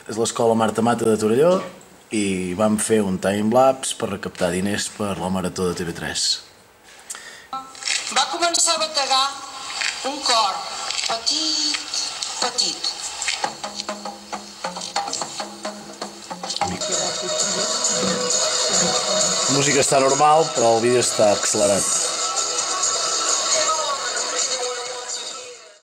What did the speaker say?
és l'escola Marta Mata de Torelló i vam fer un timelapse per recaptar diners per la Marató de TV3. Va començar a bategar un cor petit, petit. La música està normal, però el vídeo està accelerat.